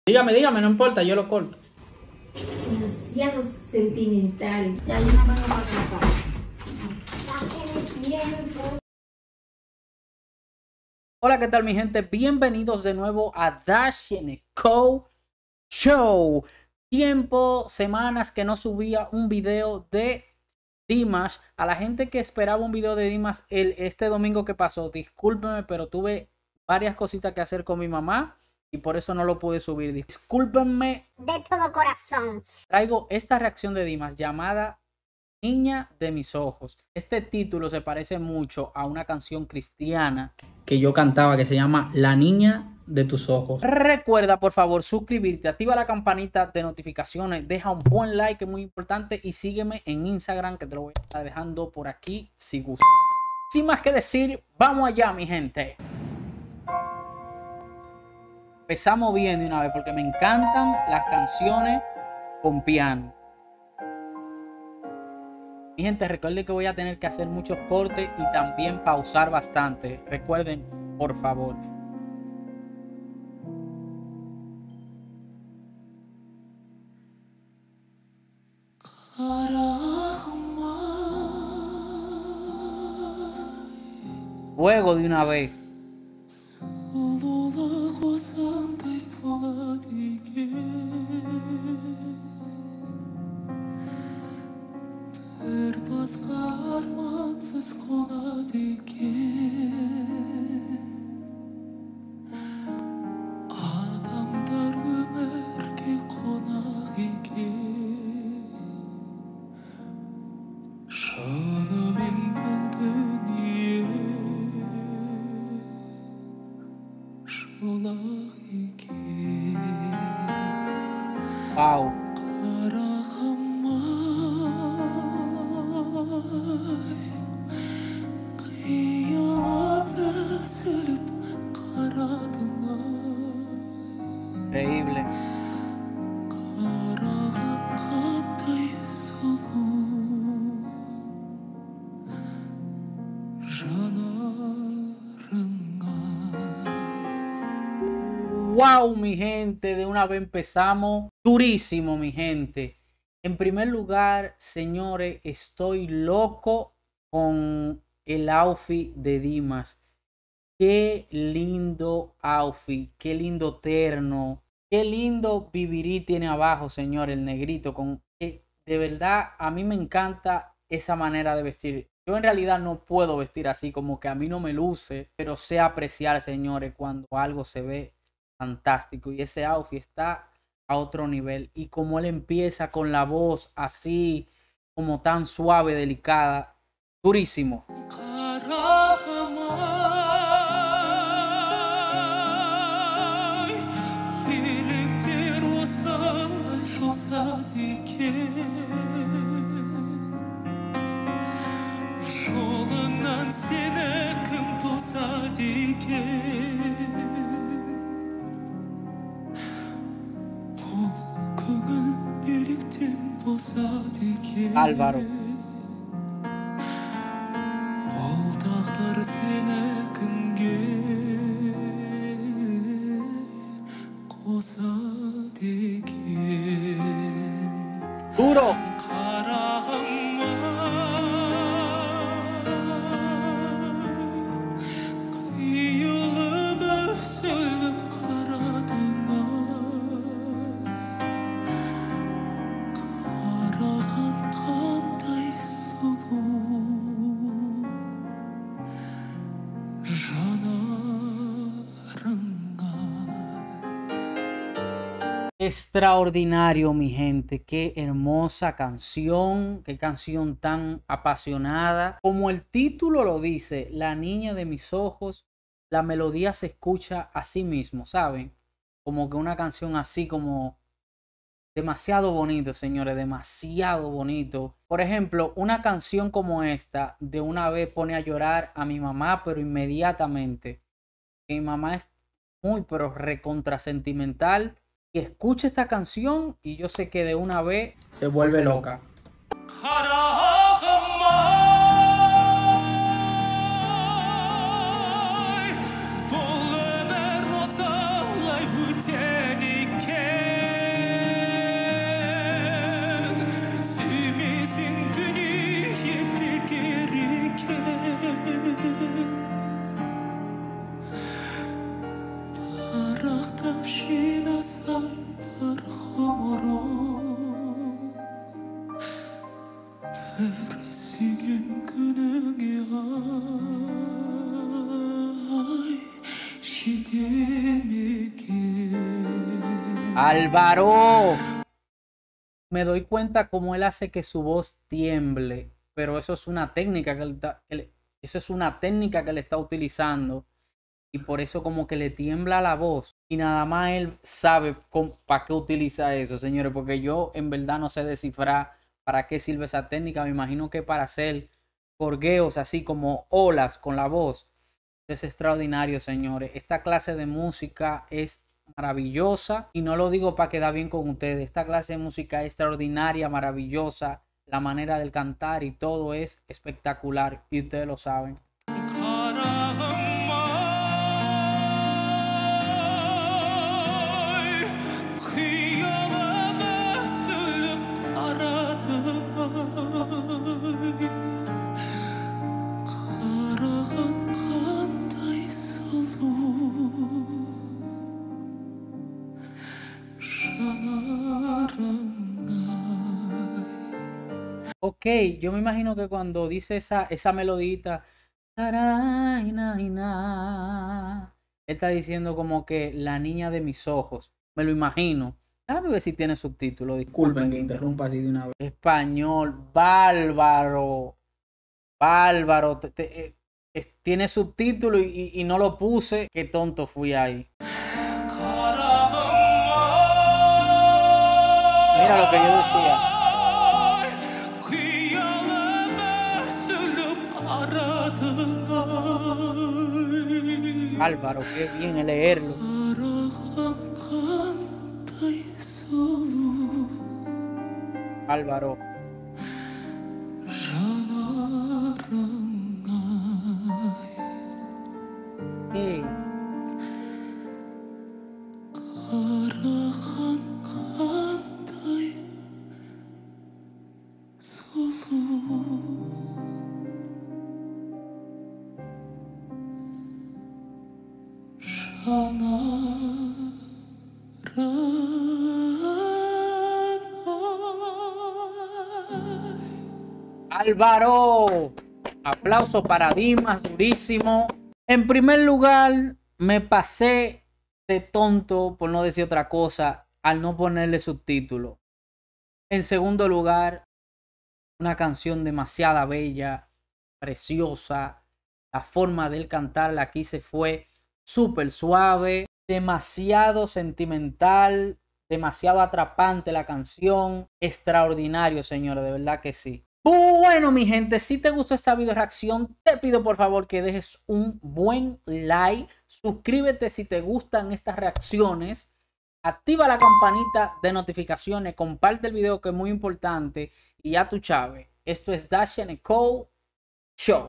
Dígame, dígame, no importa, yo lo corto. Demasiado sentimental. Ya yo no vengo para acá. Hola, ¿qué tal mi gente? Bienvenidos de nuevo a Dash Co Show. Tiempo, semanas que no subía un video de Dimash. A la gente que esperaba un video de Dimash este domingo que pasó, discúlpenme, pero tuve varias cositas que hacer con mi mamá y por eso no lo pude subir. Discúlpenme de todo corazón. Traigo esta reacción de Dimash llamada Niña de mis ojos. Este título se parece mucho a una canción cristiana que yo cantaba que se llama La Niña de tus ojos. Recuerda por favor suscribirte, activa la campanita de notificaciones, deja un buen like que es muy importante y sígueme en Instagram que te lo voy a estar dejando por aquí si gusta. Sin más que decir, vamos allá mi gente. Empezamos bien de una vez porque me encantan las canciones con piano. Mi gente, recuerden que voy a tener que hacer muchos cortes y también pausar bastante. Recuerden, por favor. Fuego de una vez. Wow. Increíble. Wow, mi gente, de una vez empezamos durísimo, mi gente. En primer lugar, señores, estoy loco con el outfit de Dimash. Qué lindo outfit, qué lindo terno, qué lindo vivirí tiene abajo, señor, el negrito. De verdad, a mí me encanta esa manera de vestir. Yo en realidad no puedo vestir así, como que a mí no me luce, pero sé apreciar, señores, cuando algo se ve fantástico. Y ese outfit está a otro nivel. Y como él empieza con la voz así, como tan suave, delicada, durísimo. Álvaro. Duro. Extraordinario, mi gente. Qué hermosa canción. Qué canción tan apasionada. Como el título lo dice, La Niña de mis ojos. La melodía se escucha a sí mismo, ¿saben? Como que una canción así como demasiado bonito, señores. Demasiado bonito. Por ejemplo, una canción como esta de una vez pone a llorar a mi mamá, pero inmediatamente. Mi mamá es muy, pero recontra sentimental. Y escucha esta canción y yo sé que de una vez se vuelve loca. Álvaro, me doy cuenta cómo él hace que su voz tiemble, pero eso es una técnica eso es una técnica que él está utilizando y por eso como que le tiembla la voz y nada más él sabe para qué utiliza eso, señores, porque yo en verdad no sé descifrar para qué sirve esa técnica. Me imagino que para hacer gorgueos así como olas con la voz. Es extraordinario, señores. Esta clase de música es maravillosa y no lo digo para quedar bien con ustedes. Esta clase de música es extraordinaria, maravillosa. La manera del cantar y todo es espectacular y ustedes lo saben. Ok, yo me imagino que cuando dice esa melodita, él está diciendo como que la niña de mis ojos. Me lo imagino. Déjame ver si tiene subtítulos. Disculpen que interrumpa así de una vez. Español, bárbaro. Bárbaro. Tiene subtítulo y no lo puse. Qué tonto fui ahí. Mira lo que yo decía. Álvaro, qué bien leerlo. Álvaro. Hey. Álvaro, aplauso para Dimas, durísimo. En primer lugar, me pasé de tonto, por no decir otra cosa, al no ponerle subtítulo. En segundo lugar, una canción demasiado bella, preciosa. La forma de él cantarla aquí se fue súper suave, demasiado sentimental, demasiado atrapante la canción. Extraordinario, señores, de verdad que sí. Bueno, mi gente, si te gustó esta video reacción, te pido por favor que dejes un buen like. Suscríbete si te gustan estas reacciones. Activa la campanita de notificaciones. Comparte el video que es muy importante. Y ya tú sabes, esto es Dashian Nicole Show.